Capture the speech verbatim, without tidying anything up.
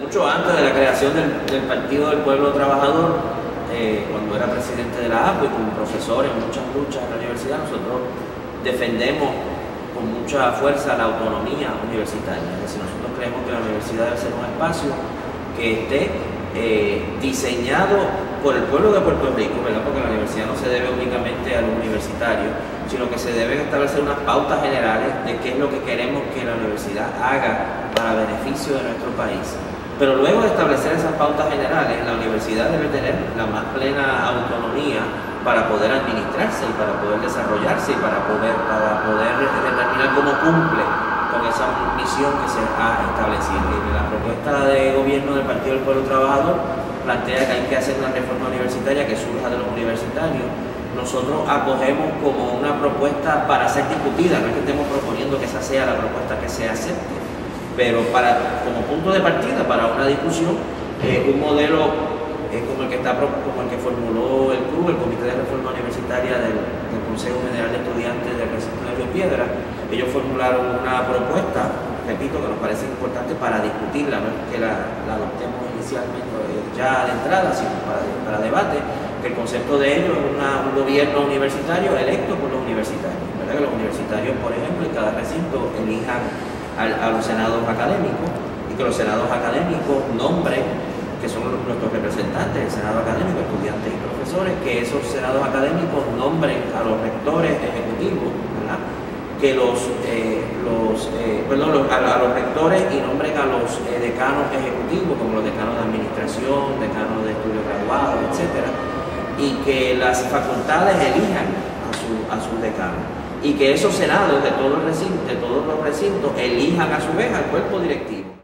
mucho antes de la creación del, del Partido del Pueblo Trabajador, eh, cuando era presidente de la A P O y como profesor en muchas luchas en la universidad, nosotros defendemos con mucha fuerza la autonomía universitaria. Es decir, nosotros creemos que la universidad debe ser un espacio que esté eh, diseñado por el pueblo de Puerto Rico, ¿verdad? Porque la universidad no se debe únicamente a los universitarios, sino que se deben establecer unas pautas generales de qué es lo que queremos que la universidad haga para beneficio de nuestro país. Pero luego de establecer esas pautas generales, la universidad debe tener la más plena autonomía para poder administrarse y para poder desarrollarse y para poder, para poder determinar cómo cumple con esa misión que se ha establecido. Y la propuesta de gobierno del Partido del Pueblo Trabajador plantea que hay que hacer una reforma universitaria que surja de los universitarios. Nosotros acogemos como una propuesta para ser discutida, no es que estemos proponiendo que esa sea la propuesta que se acepte, pero para, como punto de partida para una discusión, eh, un modelo eh, como, el que está, como el que formuló el C U, el Comité de Reforma Universitaria del, del Consejo General de Estudiantes del Recinto de Río Piedras. Ellos formularon una propuesta, repito, que nos parece importante para discutirla, no es que la, la adoptemos inicialmente ya de entrada, sino para, para debate, que el concepto de ello es una, un gobierno universitario electo por los universitarios, ¿verdad? Que los universitarios, por ejemplo, en cada recinto elijan a, a los senados académicos y que los senados académicos nombren, que son nuestros representantes, el senado académico, estudiantes y profesores, que esos senados académicos nombren a los rectores ejecutivos, ¿verdad? Que los, eh, los, eh, perdón, los, a, a los rectores y nombren a los eh, decanos ejecutivos, como los decanos de administración, decanos de estudios graduados, etcétera, y que las facultades elijan a, su, a sus decanos, y que esos senados de todos, los recintos, de todos los recintos elijan a su vez al cuerpo directivo.